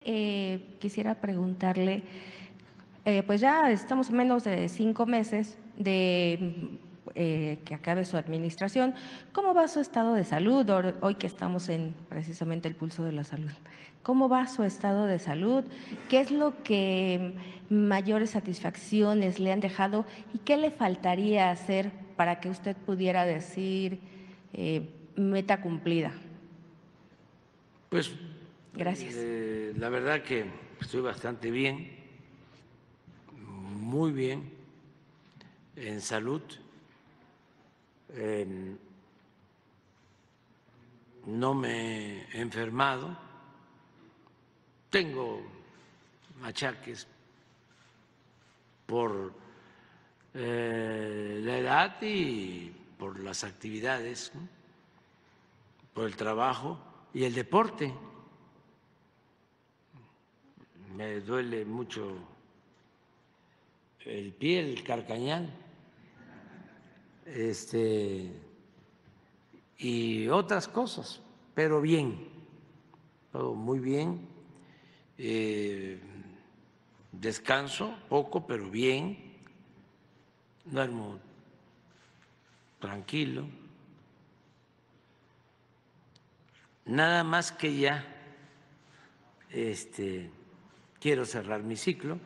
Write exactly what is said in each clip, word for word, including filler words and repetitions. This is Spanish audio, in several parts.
Eh, quisiera preguntarle, eh, pues ya estamos a menos de cinco meses de eh, que acabe su administración. ¿Cómo va su estado de salud? Ahora- Hoy que estamos en precisamente el pulso de la salud. ¿Cómo va su estado de salud? ¿Qué es lo que mayores satisfacciones le han dejado y qué le faltaría hacer para que usted pudiera decir eh, meta cumplida? Pues Gracias. eh, la verdad que estoy bastante bien, muy bien en salud. Eh, no me he enfermado, tengo achaques por eh, la edad y por las actividades, ¿no? Por el trabajo y el deporte. Me duele mucho el pie, el carcañal, este, y otras cosas, pero bien, todo muy bien. Eh, descanso poco, pero bien. Duermo tranquilo. Nada más que ya este, quiero cerrar mi ciclo.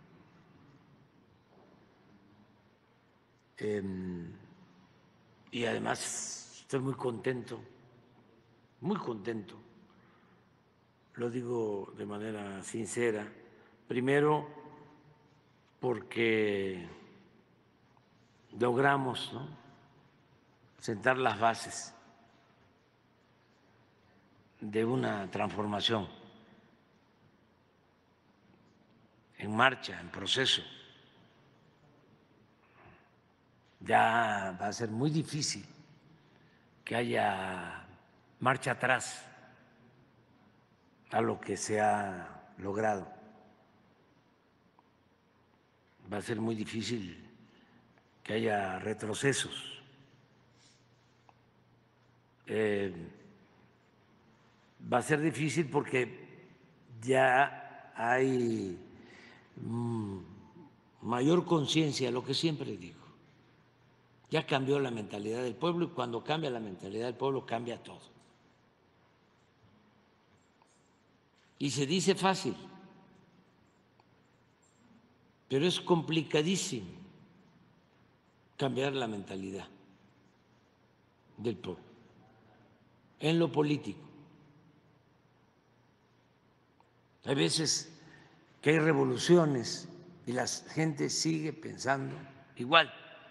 Eh, y además estoy muy contento, muy contento, lo digo de manera sincera. Primero, porque logramos, ¿no?, sentar las bases de una transformación en marcha, en proceso. Ya va a ser muy difícil que haya marcha atrás a lo que se ha logrado. Va a ser muy difícil que haya retrocesos. Eh, va a ser difícil porque ya hay mm, mayor conciencia, lo que siempre digo. Ya cambió la mentalidad del pueblo y cuando cambia la mentalidad del pueblo cambia todo. Y se dice fácil, pero es complicadísimo cambiar la mentalidad del pueblo en lo político. Hay veces que hay revoluciones y la gente sigue pensando igual,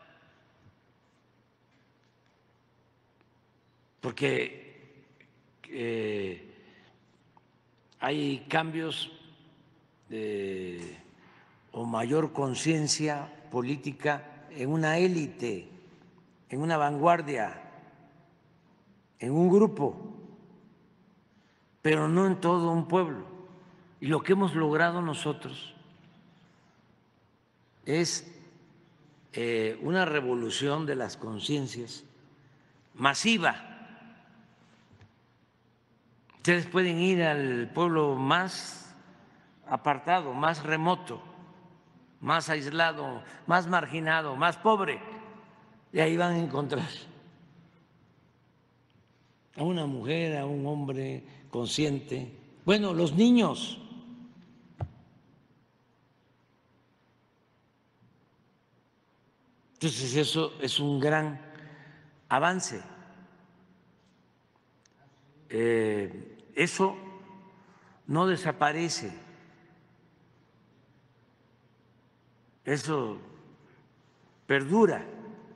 porque eh, hay cambios de, o mayor conciencia política en una élite, en una vanguardia, en un grupo, pero no en todo un pueblo. Y lo que hemos logrado nosotros es eh, una revolución de las conciencias masiva. Ustedes pueden ir al pueblo más apartado, más remoto, más aislado, más marginado, más pobre, y ahí van a encontrar a una mujer, a un hombre consciente. Bueno, los niños. Entonces eso es un gran avance. Eh, eso no desaparece, eso perdura.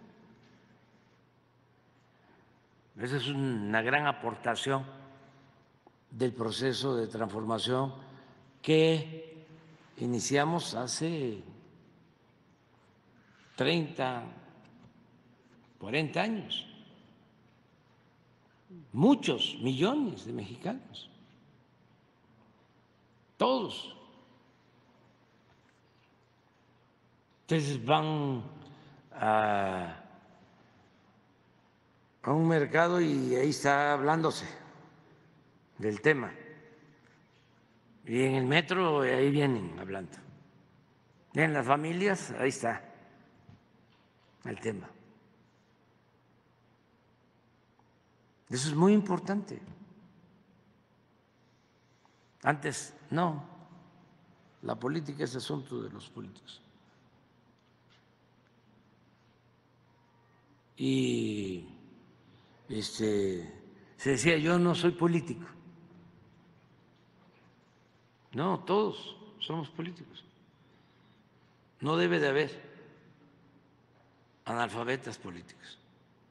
Esa es una gran aportación del proceso de transformación que iniciamos hace treinta, cuarenta años. Muchos millones de mexicanos, todos. Entonces van a, a un mercado y ahí está hablándose del tema. Y en el metro, ahí vienen hablando. Y en las familias, ahí está el tema. Eso es muy importante. Antes, no. La política es asunto de los políticos. Y este, se decía, yo no soy político. No, todos somos políticos. No debe de haber analfabetas políticos,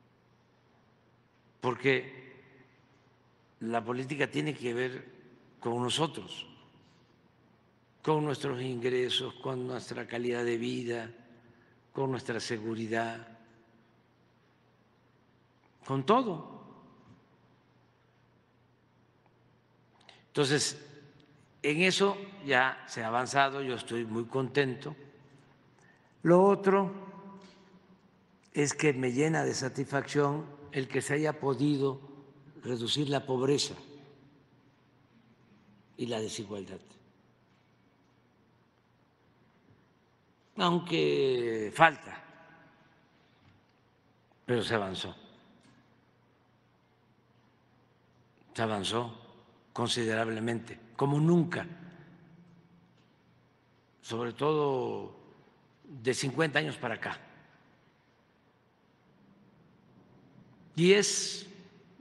porque la política tiene que ver con nosotros, con nuestros ingresos, con nuestra calidad de vida, con nuestra seguridad, con todo. Entonces, en eso ya se ha avanzado, yo estoy muy contento. Lo otro es que me llena de satisfacción el que se haya podido reducir la pobreza y la desigualdad. Aunque falta, pero se avanzó. Se avanzó considerablemente, como nunca, sobre todo de cincuenta años para acá. Y es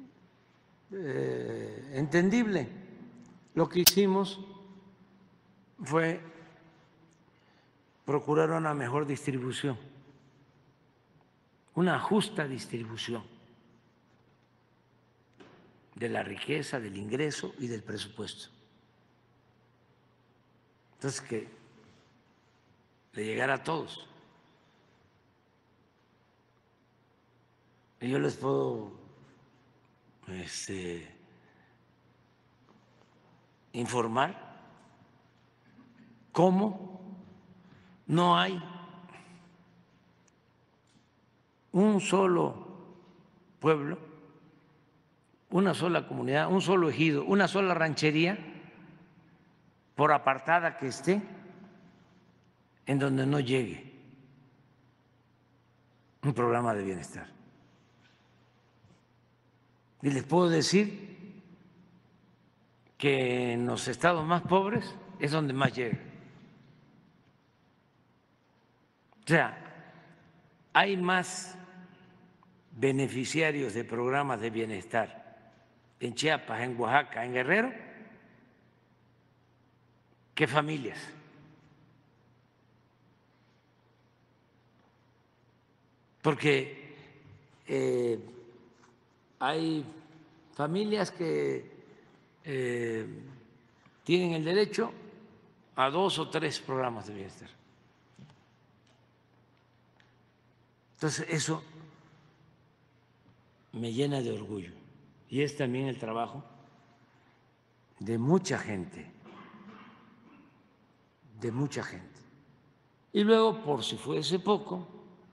eh, entendible. Lo que hicimos fue procurar una mejor distribución, una justa distribución de la riqueza, del ingreso y del presupuesto. Entonces, que le llegara a todos. Y yo les puedo este, informar cómo no hay un solo pueblo, una sola comunidad, un solo ejido, una sola ranchería, por apartada que esté, en donde no llegue un programa de bienestar. Y les puedo decir que en los estados más pobres es donde más llega. O sea, hay más beneficiarios de programas de bienestar en Chiapas, en Oaxaca, en Guerrero, que familias. Porque eh, hay familias que eh, tienen el derecho a dos o tres programas de bienestar. Entonces, eso me llena de orgullo y es también el trabajo de mucha gente, de mucha gente. Y luego, por si fuese poco,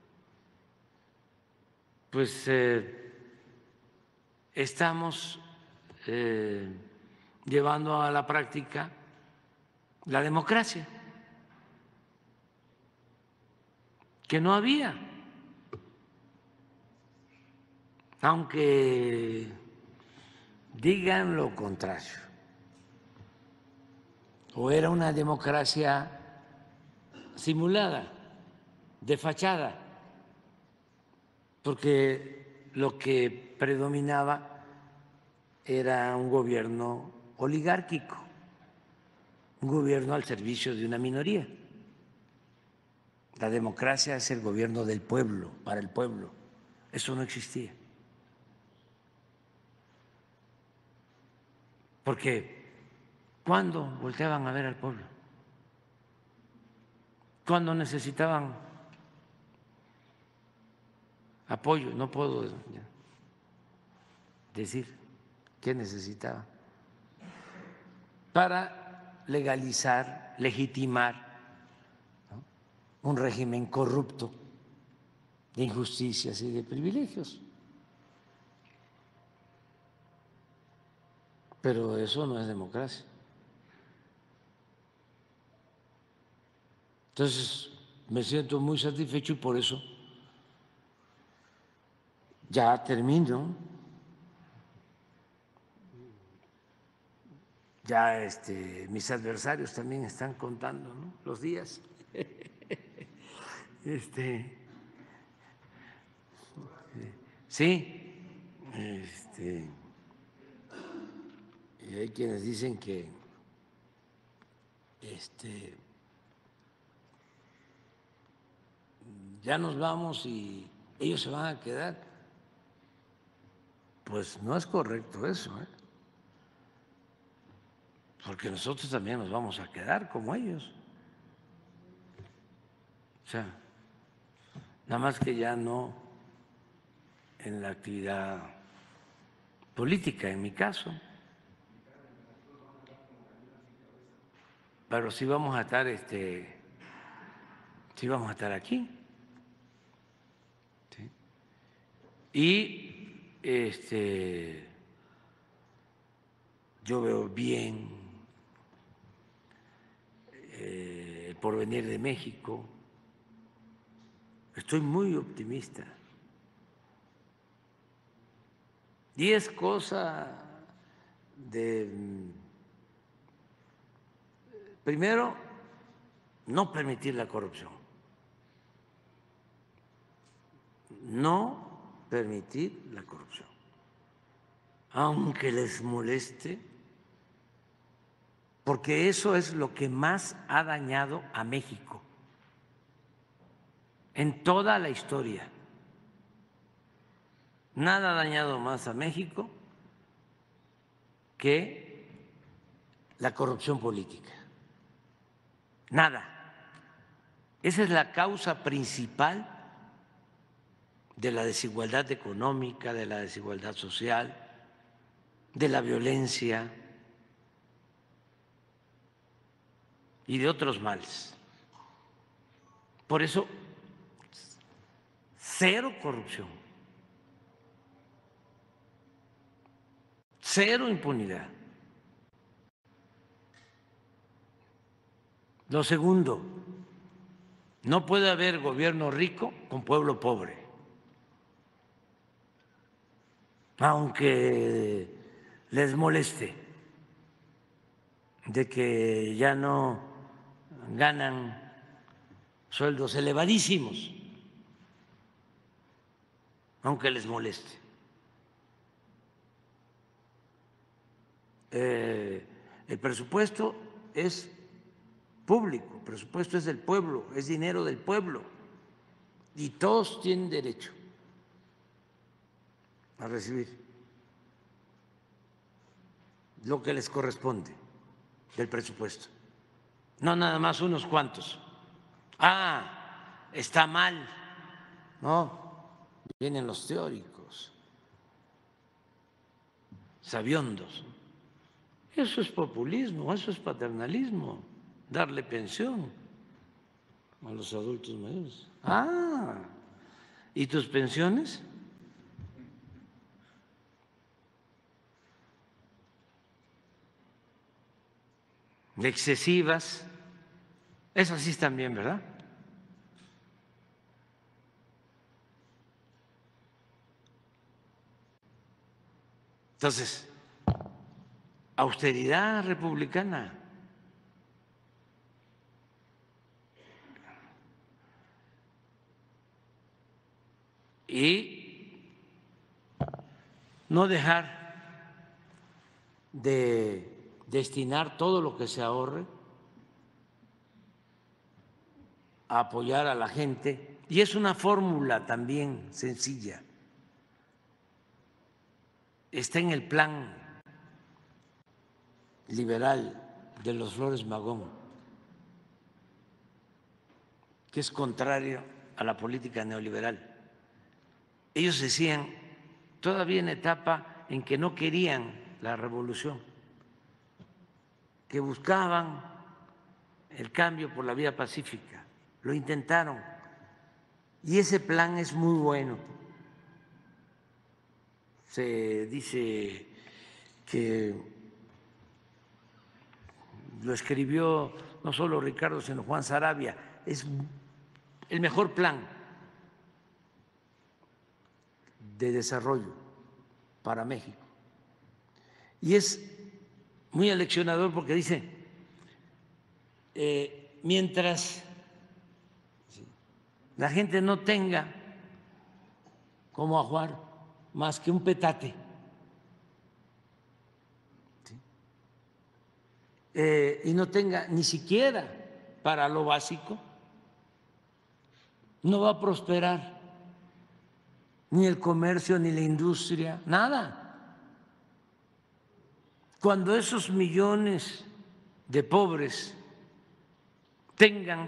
pues eh, estamos eh, llevando a la práctica la democracia, que no había, aunque digan lo contrario, o era una democracia simulada, de fachada, porque lo que predominaba era un gobierno oligárquico, un gobierno al servicio de una minoría. La democracia es el gobierno del pueblo, para el pueblo. Eso no existía. Porque ¿cuándo volteaban a ver al pueblo? ¿Cuándo necesitaban apoyo? No puedo decir qué necesitaban para legalizar, legitimar, ¿no?, un régimen corrupto de injusticias y de privilegios. Pero eso no es democracia. Entonces, me siento muy satisfecho y por eso ya termino. Ya este, mis adversarios también están contando, ¿no?, los días. Este, sí, este, y hay quienes dicen que este, ya nos vamos y ellos se van a quedar. Pues no es correcto eso, ¿eh? Porque nosotros también nos vamos a quedar como ellos. O sea, nada más que ya no en la actividad política, en mi caso. Pero sí vamos a estar, este, sí vamos a estar aquí. ¿Sí? Y este, yo veo bien eh, el porvenir de México. Estoy muy optimista. Y es cosa de, primero, no permitir la corrupción. No permitir la corrupción. Aunque les moleste, porque eso es lo que más ha dañado a México en toda la historia. Nada ha dañado más a México que la corrupción política. Nada. Esa es la causa principal de la desigualdad económica, de la desigualdad social, de la violencia y de otros males. Por eso, cero corrupción, cero impunidad. Lo segundo, no puede haber gobierno rico con pueblo pobre, aunque les moleste de que ya no ganan sueldos elevadísimos, aunque les moleste. Eh, el presupuesto es público, el presupuesto es del pueblo, es dinero del pueblo y todos tienen derecho a recibir lo que les corresponde del presupuesto, no nada más unos cuantos. Ah, está mal, no, vienen los teóricos, sabiondos. Eso es populismo, eso es paternalismo, darle pensión a los adultos mayores. Ah, ¿y tus pensiones? Excesivas, esas sí están bien, ¿verdad? Entonces, austeridad republicana. Y no dejar de destinar todo lo que se ahorre a apoyar a la gente. Y es una fórmula también sencilla. Está en el plan liberal de los Flores Magón, que es contrario a la política neoliberal. Ellos decían, todavía en etapa en que no querían la revolución, que buscaban el cambio por la vía pacífica, lo intentaron, y ese plan es muy bueno. Se dice que lo escribió no solo Ricardo, sino Juan Sarabia, es el mejor plan de desarrollo para México. Y es muy aleccionador porque dice, eh, mientras la gente no tenga como ajuar más que un petate, ¿sí? eh, y no tenga ni siquiera para lo básico, no va a prosperar ni el comercio, ni la industria, nada. Cuando esos millones de pobres tengan,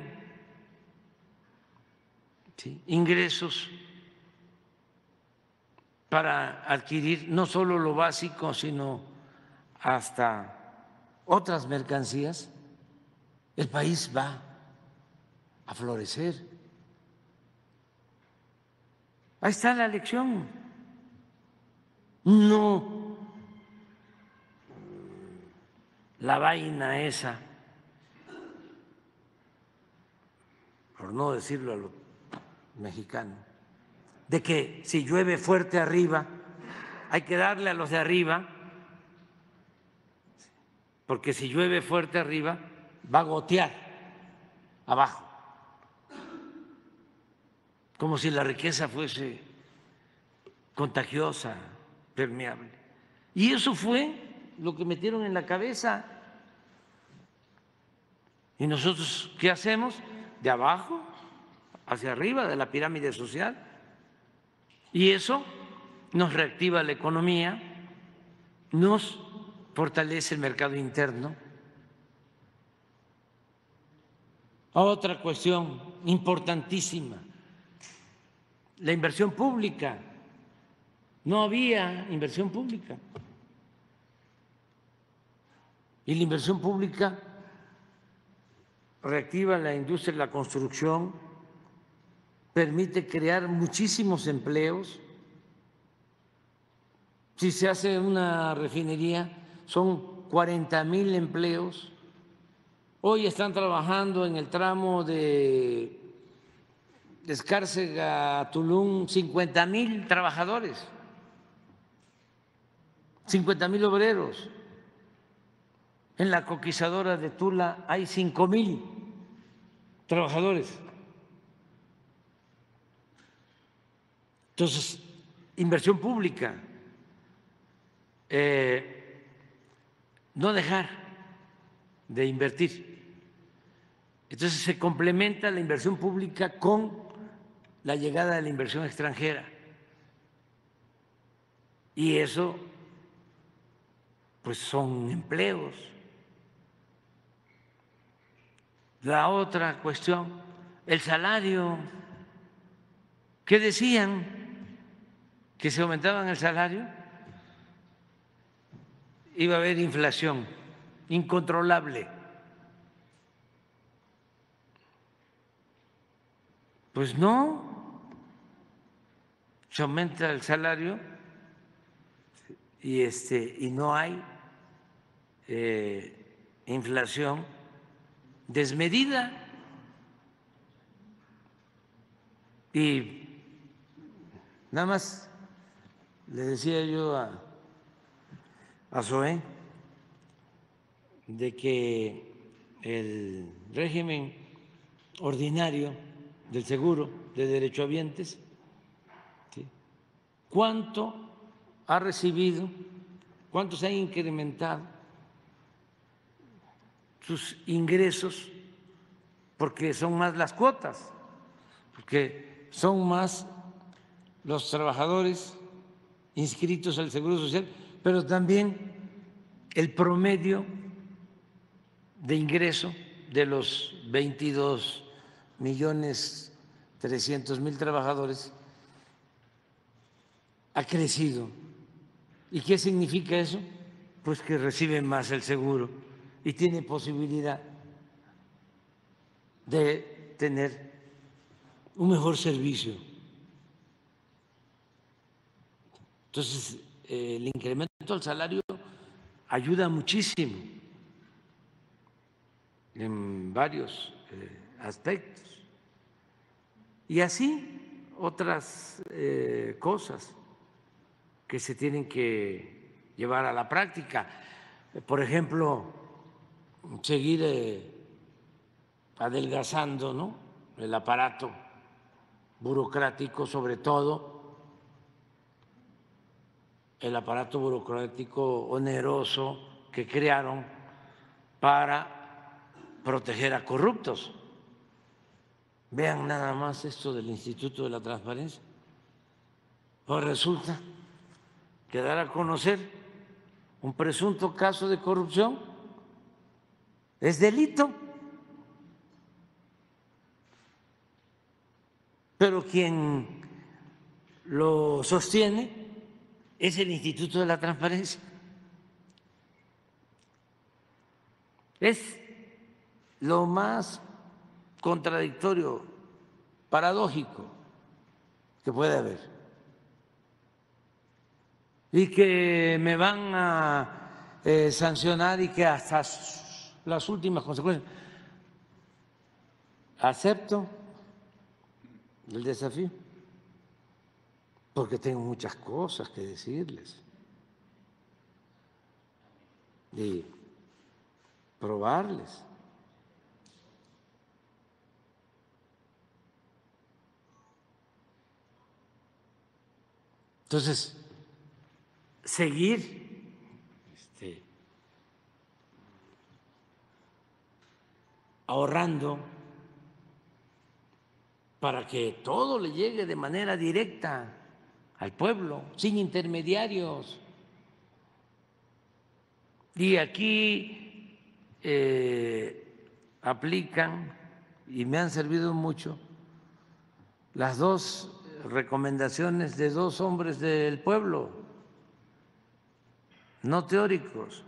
¿sí?, ingresos para adquirir no solo lo básico, sino hasta otras mercancías, el país va a florecer. Ahí está la lección. No la vaina esa, por no decirlo a los mexicanos, de que si llueve fuerte arriba, hay que darle a los de arriba, porque si llueve fuerte arriba, va a gotear abajo, como si la riqueza fuese contagiosa, permeable. Y eso fue lo que metieron en la cabeza. ¿Y nosotros qué hacemos? De abajo hacia arriba de la pirámide social. Y eso nos reactiva la economía, nos fortalece el mercado interno. Otra cuestión importantísima, la inversión pública. No había inversión pública. Y la inversión pública reactiva la industria de la construcción, permite crear muchísimos empleos. Si se hace una refinería, son cuarenta mil empleos. Hoy están trabajando en el tramo de Escárcega a Tulum cincuenta mil trabajadores, cincuenta mil obreros. En la coquizadora de Tula hay cinco mil trabajadores. Entonces, inversión pública, eh, no dejar de invertir. Entonces, se complementa la inversión pública con la llegada de la inversión extranjera. Y eso, pues, son empleos. La otra cuestión, el salario. ¿Qué decían? ¿Que se aumentaban el salario? Iba a haber inflación incontrolable. Pues no, se aumenta el salario y, este, y no hay eh, inflación desmedida. Y nada más le decía yo a, a Zoé de que el régimen ordinario del seguro de derechohabientes, ¿sí?, ¿cuánto ha recibido? ¿Cuánto se han incrementado sus ingresos? Porque son más las cuotas, porque son más los trabajadores inscritos al Seguro Social, pero también el promedio de ingreso de los veintidós millones trescientos mil trabajadores ha crecido. ¿Y qué significa eso? Pues que reciben más el seguro y tiene posibilidad de tener un mejor servicio. Entonces, el incremento al salario ayuda muchísimo. en varios eh, aspectos. Y así otras eh, cosas que se tienen que llevar a la práctica. Por ejemplo, seguir eh, adelgazando, ¿no?, el aparato burocrático, sobre todo el aparato burocrático oneroso que crearon para proteger a corruptos. Vean nada más esto del Instituto de la Transparencia. Pues resulta que dar a conocer un presunto caso de corrupción es delito. Pero quien lo sostiene es el Instituto de la Transparencia. Es lo más contradictorio, paradójico que puede haber. Y que me van a eh, sancionar y que hasta las últimas consecuencias. Acepto el desafío, porque tengo muchas cosas que decirles y probarles. Entonces, seguir este, ahorrando para que todo le llegue de manera directa al pueblo, sin intermediarios. Y aquí eh, aplican, y me han servido mucho, las dos recomendaciones de dos hombres del pueblo, no teóricos.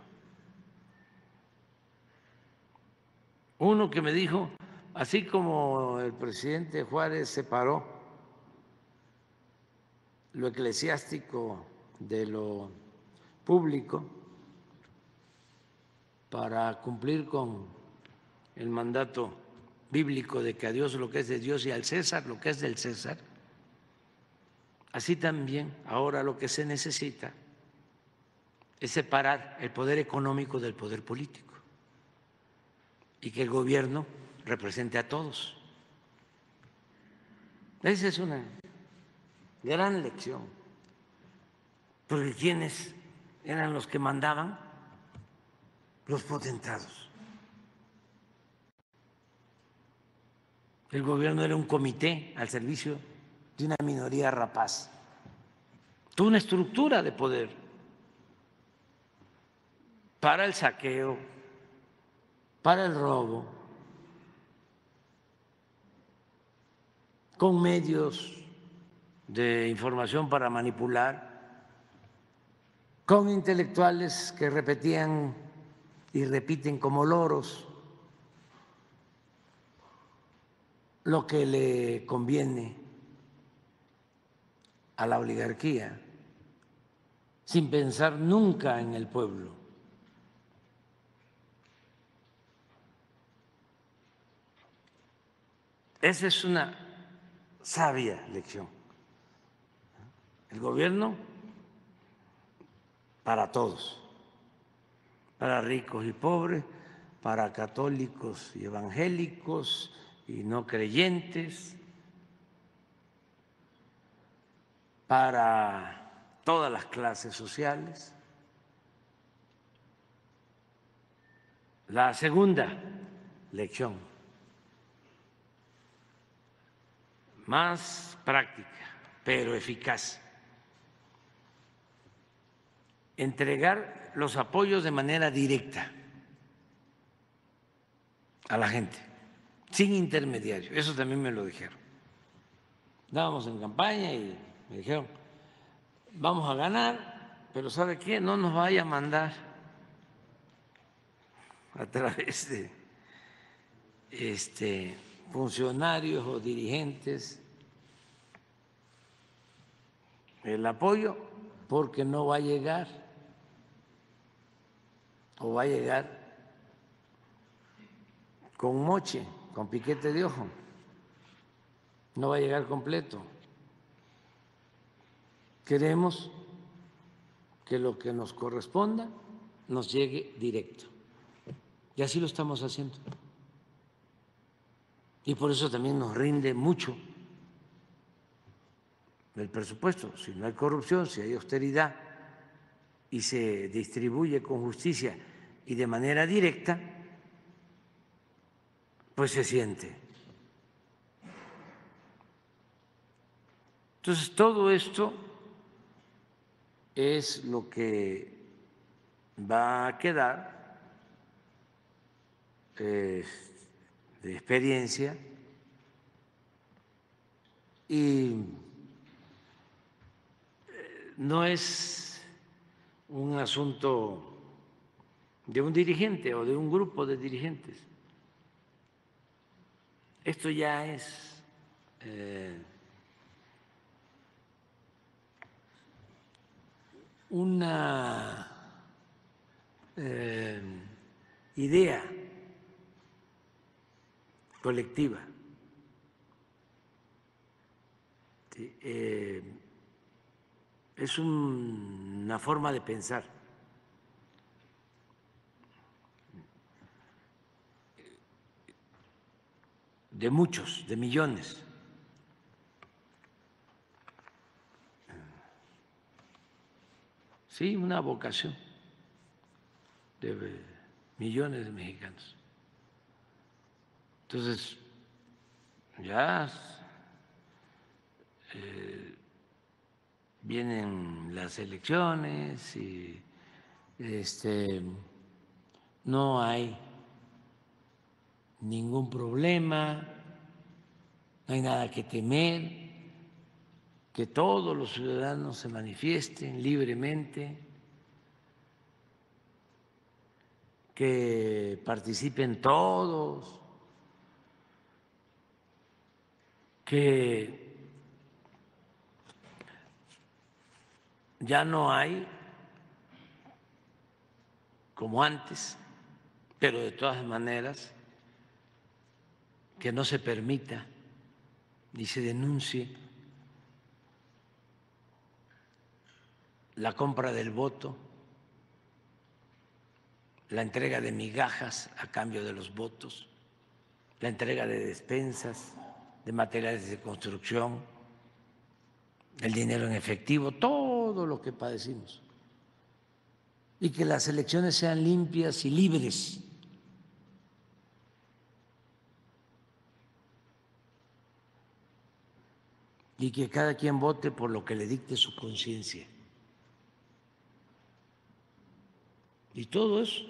Uno que me dijo, así como el presidente Juárez separó lo eclesiástico de lo público para cumplir con el mandato bíblico de que a Dios lo que es de Dios y al César lo que es del César, así también ahora lo que se necesita es separar el poder económico del poder político y que el gobierno represente a todos. Esa es una gran lección, porque ¿quiénes eran los que mandaban? Los potentados. El gobierno era un comité al servicio de una minoría rapaz, toda una estructura de poder para el saqueo, para el robo, con medios de información para manipular, con intelectuales que repetían y repiten como loros lo que le conviene a la oligarquía, sin pensar nunca en el pueblo. Esa es una sabia lección. El gobierno para todos, para ricos y pobres, para católicos y evangélicos y no creyentes, para todas las clases sociales. La segunda lección, más práctica, pero eficaz: entregar los apoyos de manera directa a la gente, sin intermediario. Eso también me lo dijeron. Estábamos en campaña y me dijeron, vamos a ganar, pero ¿sabe qué? No nos vaya a mandar a través de este, funcionarios o dirigentes el apoyo, porque no va a llegar, o va a llegar con moche, con piquete de ojo. No va a llegar completo. Queremos que lo que nos corresponda nos llegue directo. Y así lo estamos haciendo. Y por eso también nos rinde mucho el presupuesto. Si no hay corrupción, si hay austeridad y se distribuye con justicia y de manera directa, pues se siente. Entonces, todo esto es lo que va a quedar eh, de experiencia y no es un asunto de un dirigente o de un grupo de dirigentes. Esto ya es eh, una eh, idea colectiva. Sí, eh, es un, una forma de pensar. De muchos, de millones. Sí, una vocación de millones de mexicanos. Entonces, ya eh, vienen las elecciones y este, no hay ningún problema, no hay nada que temer, que todos los ciudadanos se manifiesten libremente, que participen todos, que ya no hay, como antes, pero de todas maneras, que no se permita ni se denuncie la compra del voto, la entrega de migajas a cambio de los votos, la entrega de despensas, de materiales de construcción, el dinero en efectivo, todo lo que padecimos. Y que las elecciones sean limpias y libres. Y que cada quien vote por lo que le dicte su conciencia. Y todo eso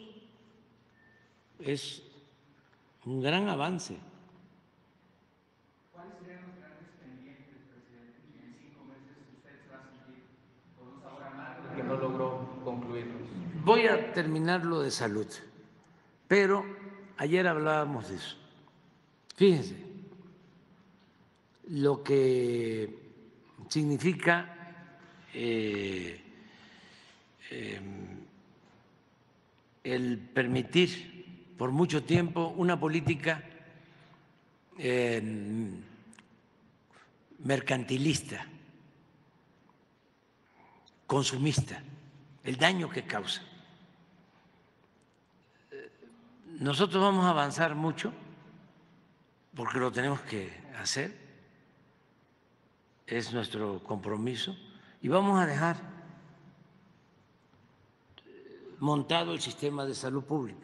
es un gran avance. ¿Cuáles serían los grandes pendientes, presidente? Y en cinco meses usted se va a sentir con un sabor amargo de que no logró concluirlos. Voy a terminar lo de salud, pero ayer hablábamos de eso. Fíjense lo que significa eh, eh, el permitir por mucho tiempo una política eh, mercantilista, consumista, el daño que causa. Nosotros vamos a avanzar mucho porque lo tenemos que hacer, es nuestro compromiso, y vamos a dejar montado el sistema de salud pública.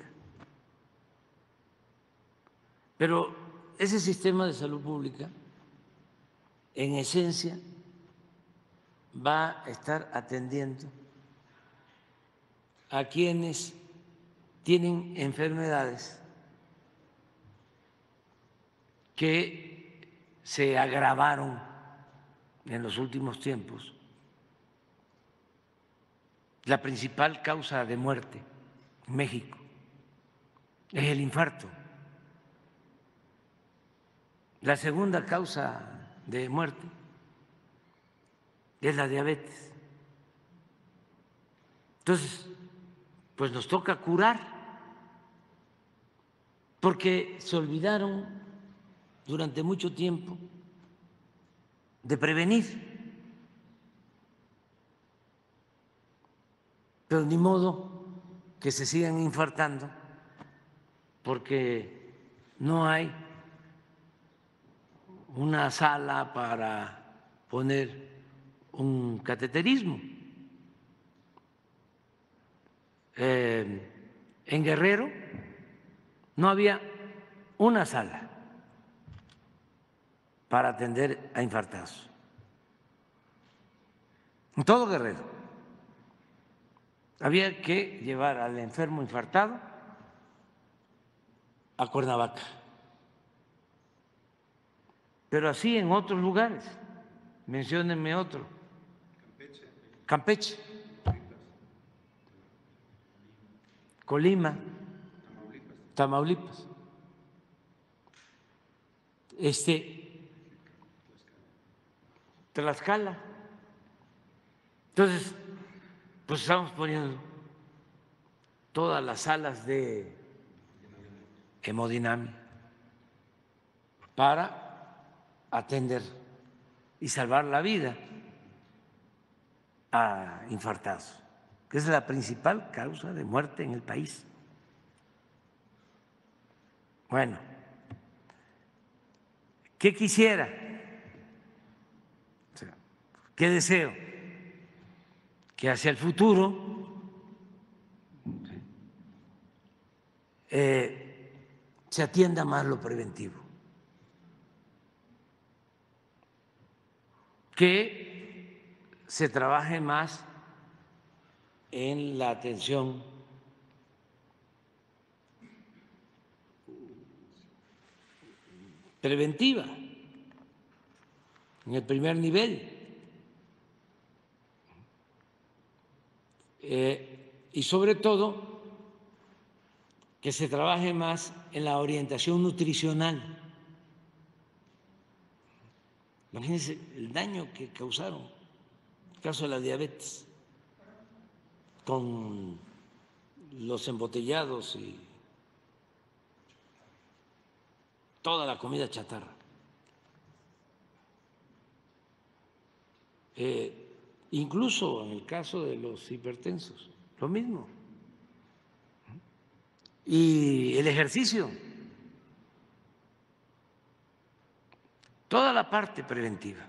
Pero ese sistema de salud pública, en esencia, va a estar atendiendo a quienes tienen enfermedades que se agravaron en los últimos tiempos. La principal causa de muerte en México es el infarto. La segunda causa de muerte es la diabetes. Entonces, pues nos toca curar porque se olvidaron durante mucho tiempo de prevenir. Pero ni modo que se sigan infartando porque no hay una sala para poner un cateterismo. Eh, en Guerrero no había una sala para atender a infartados. En todo Guerrero. Había que llevar al enfermo infartado a Cuernavaca. Pero así en otros lugares. Menciónenme otro. Campeche. Campeche. Colima. Tamaulipas. Tamaulipas. Este. Tlaxcala. Entonces, pues estamos poniendo todas las salas de hemodinamia para atender y salvar la vida a infartados, que es la principal causa de muerte en el país. Bueno, ¿qué quisiera? ¿Qué deseo? Que hacia el futuro eh, se atienda más lo preventivo, que se trabaje más en la atención preventiva, en el primer nivel. Eh, y sobre todo que se trabaje más en la orientación nutricional. Imagínense el daño que causaron, el caso de la diabetes, con los embotellados y toda la comida chatarra. Eh, Incluso en el caso de los hipertensos, lo mismo. Y el ejercicio, toda la parte preventiva.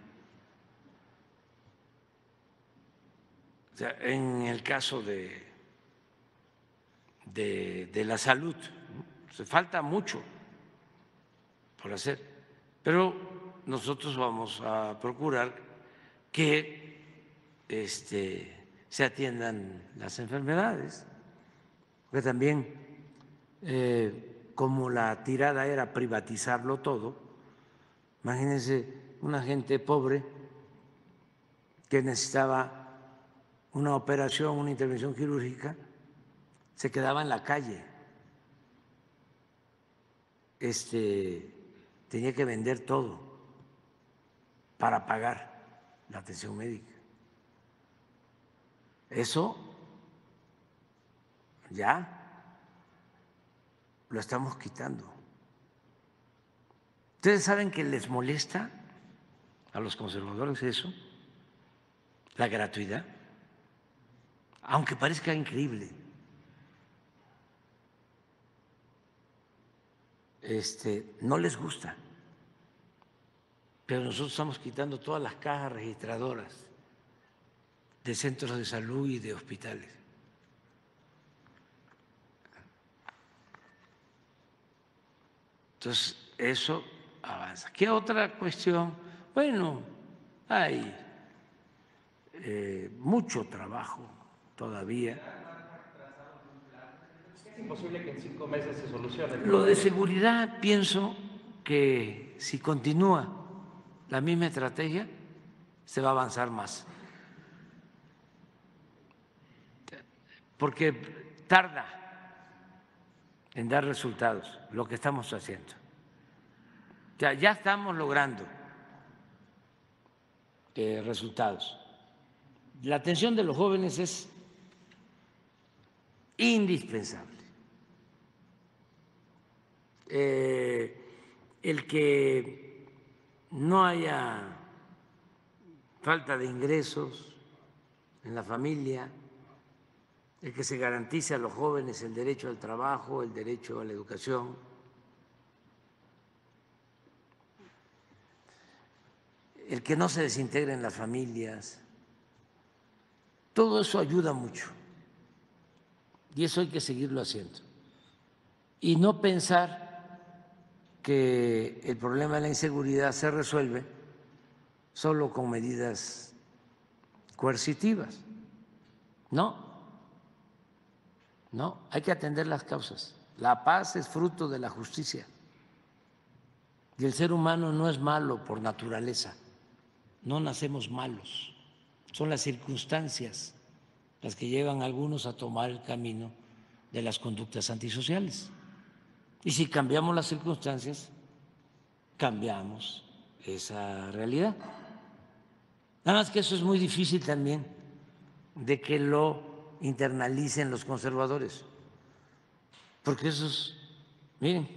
O sea, en el caso de, de, de la salud, ¿no? Se falta mucho por hacer, pero nosotros vamos a procurar que Este, se atiendan las enfermedades, porque también eh, como la tirada era privatizarlo todo, imagínense una gente pobre que necesitaba una operación, una intervención quirúrgica, se quedaba en la calle, este, tenía que vender todo para pagar la atención médica. Eso ya lo estamos quitando. ¿Ustedes saben que les molesta a los conservadores eso? La gratuidad, aunque parezca increíble. Este, no les gusta, pero nosotros estamos quitando todas las cajas registradoras de centros de salud y de hospitales. Entonces, eso avanza. ¿Qué otra cuestión? Bueno, hay eh, mucho trabajo todavía. Es imposible que en cinco meses se solucione. Lo de seguridad, pienso que si continúa la misma estrategia, se va a avanzar más. Porque tarda en dar resultados lo que estamos haciendo. Ya, ya estamos logrando eh, resultados. La atención de los jóvenes es indispensable. eh, el que no haya falta de ingresos en la familia, el que se garantice a los jóvenes el derecho al trabajo, el derecho a la educación. El que no se desintegren las familias. Todo eso ayuda mucho y eso hay que seguirlo haciendo. Y no pensar que el problema de la inseguridad se resuelve solo con medidas coercitivas. No, no, hay que atender las causas. La paz es fruto de la justicia y el ser humano no es malo por naturaleza, no nacemos malos, son las circunstancias las que llevan a algunos a tomar el camino de las conductas antisociales. Y si cambiamos las circunstancias, cambiamos esa realidad. Nada más que eso es muy difícil también de que lo internalicen los conservadores, porque esos, miren,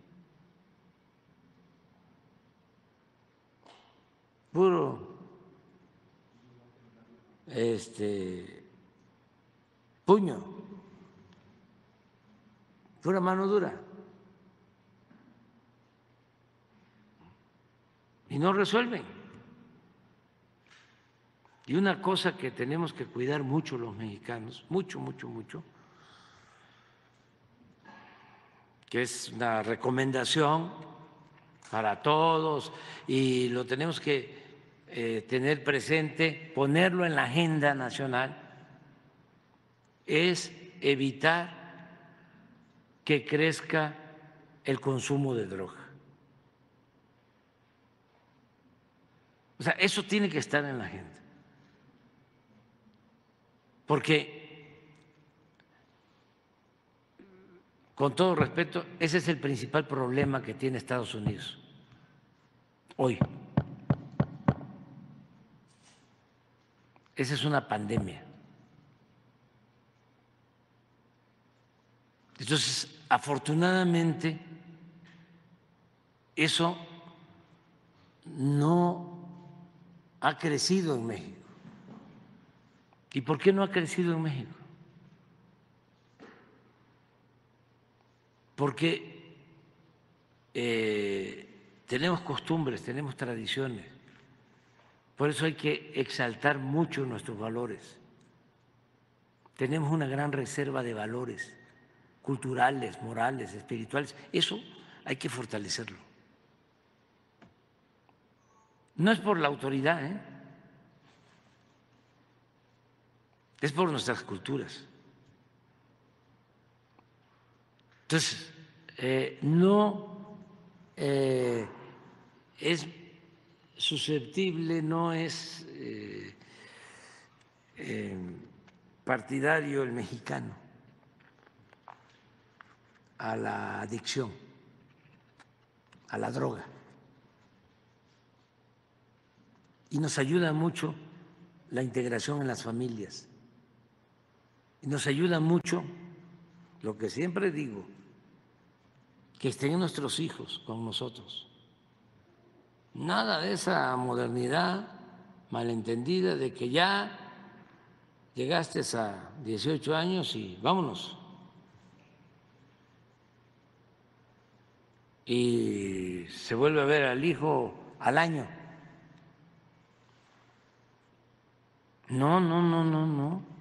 puro este puño, pura mano dura, y no resuelven. Y una cosa que tenemos que cuidar mucho los mexicanos, mucho, mucho, mucho, que es una recomendación para todos y lo tenemos que eh, tener presente, ponerlo en la agenda nacional, es evitar que crezca el consumo de droga. O sea, eso tiene que estar en la agenda. Porque, con todo respeto, ese es el principal problema que tiene Estados Unidos hoy. Esa es una pandemia. Entonces, afortunadamente, eso no ha crecido en México. ¿Y por qué no ha crecido en México? Porque eh, tenemos costumbres, tenemos tradiciones. Por eso hay que exaltar mucho nuestros valores. Tenemos una gran reserva de valores culturales, morales, espirituales. Eso hay que fortalecerlo. No es por la autoridad, ¿eh? Es por nuestras culturas. Entonces, eh, no eh, es susceptible, no es eh, eh, partidario el mexicano a la adicción, a la droga. Y nos ayuda mucho la integración en las familias. Y nos ayuda mucho, lo que siempre digo, que estén nuestros hijos con nosotros. Nada de esa modernidad malentendida de que ya llegaste a dieciocho años y vámonos. Y se vuelve a ver al hijo al año. No, no, no, no, no.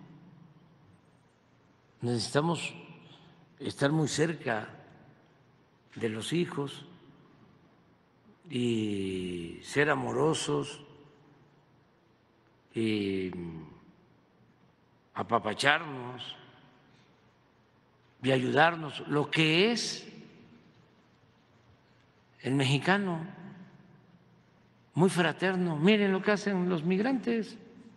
Necesitamos estar muy cerca de los hijos y ser amorosos y apapacharnos y ayudarnos, lo que es el mexicano, muy fraterno. Miren lo que hacen los migrantes.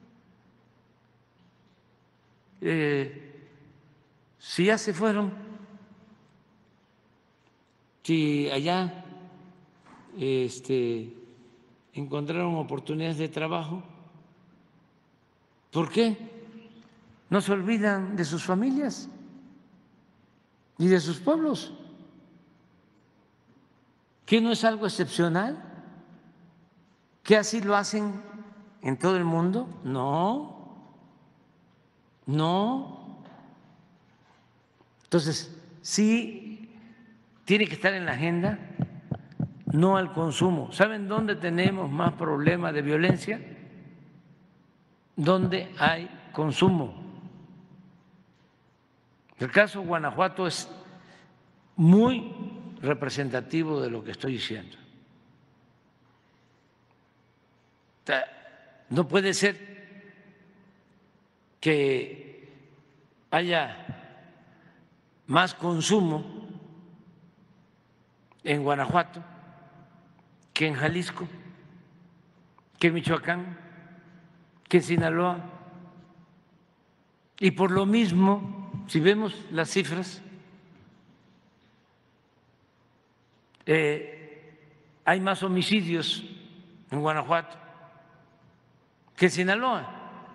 Eh, si ya se fueron, si allá este, encontraron oportunidades de trabajo, ¿por qué no se olvidan de sus familias y de sus pueblos? ¿Qué no es algo excepcional? ¿Que así lo hacen en todo el mundo? No, no. Entonces, sí tiene que estar en la agenda, no al consumo. ¿Saben dónde tenemos más problemas de violencia? Donde hay consumo. El caso Guanajuato es muy representativo de lo que estoy diciendo. O sea, no puede ser que haya más consumo en Guanajuato que en Jalisco, que en Michoacán, que en Sinaloa. Y por lo mismo, si vemos las cifras, eh, hay más homicidios en Guanajuato que en Sinaloa.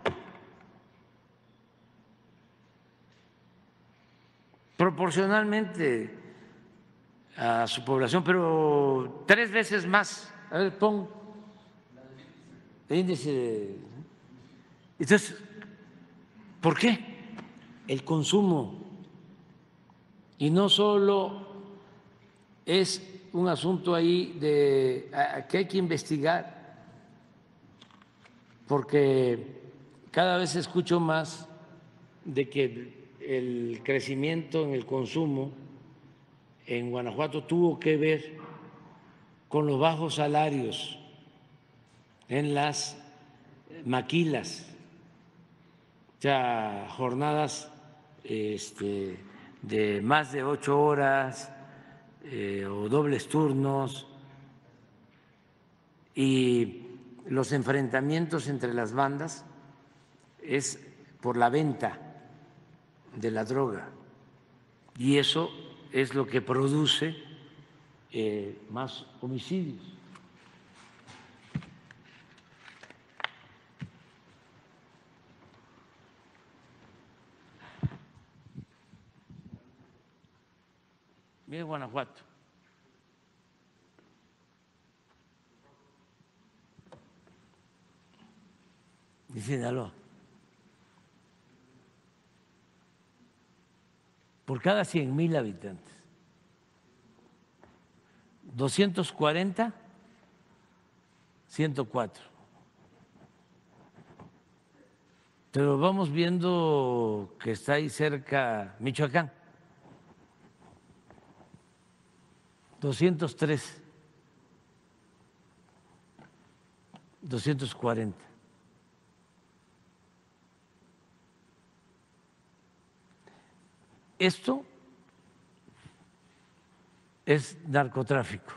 Proporcionalmente a su población, pero tres veces más. A ver, pon el índice de... Entonces, ¿por qué? El consumo. Y no solo es un asunto ahí de que hay que investigar, porque cada vez escucho más de que el crecimiento en el consumo en Guanajuato tuvo que ver con los bajos salarios en las maquilas, o sea, jornadas este, de más de ocho horas eh, o dobles turnos, y los enfrentamientos entre las bandas es por la venta de la droga, y eso es lo que produce eh, más homicidios. Mire Guanajuato. Y Sinaloa. Por cada cien mil habitantes. doscientos cuarenta, ciento cuatro. Pero vamos viendo que está ahí cerca Michoacán. doscientos tres, doscientos cuarenta. Esto es narcotráfico,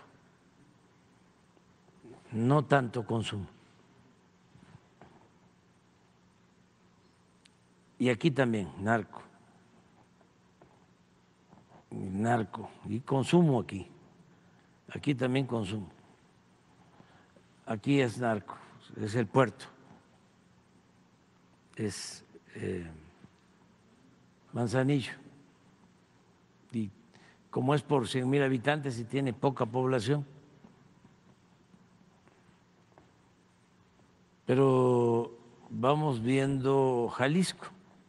no tanto consumo. Y aquí también, narco, narco, y consumo aquí, aquí también consumo. Aquí es narco, es el puerto, es eh, Manzanillo. Y como es por cien mil habitantes y tiene poca población, pero vamos viendo Jalisco.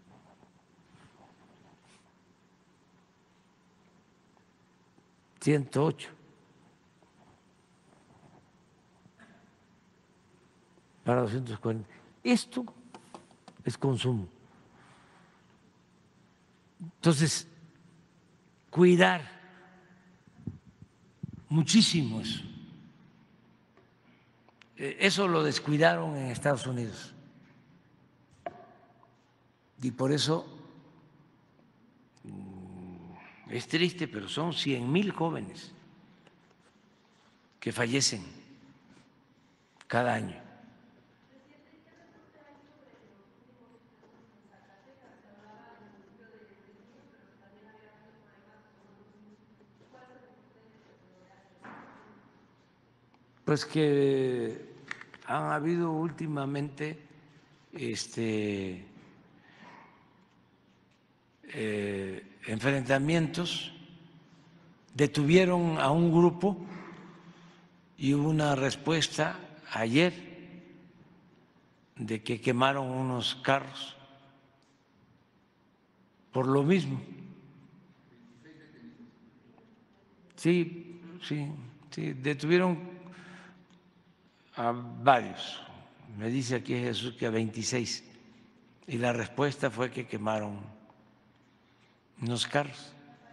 ciento ocho para doscientos cuarenta. Esto es consumo. Entonces, cuidar muchísimo eso. Eso lo descuidaron en Estados Unidos. Y por eso es triste, pero son cien mil jóvenes que fallecen cada año. Pues que han habido últimamente este, eh, enfrentamientos, detuvieron a un grupo y hubo una respuesta ayer de que quemaron unos carros por lo mismo. Sí, sí, sí, detuvieron a varios. Me dice aquí Jesús que a veintiséis. Y la respuesta fue que quemaron unos carros.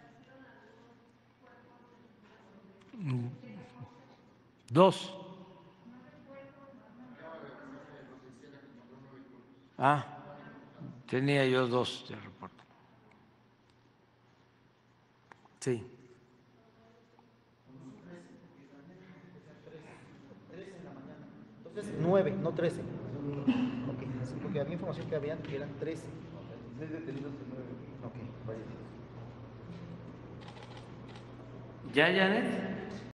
Dos. Ah, tenía yo dos de reporte. Sí. Entonces, nueve, no trece. Ok, sí, porque había información que habían que eran trece. seis detenidos y nueve. Ok, vaya. ¿Ya, Janet?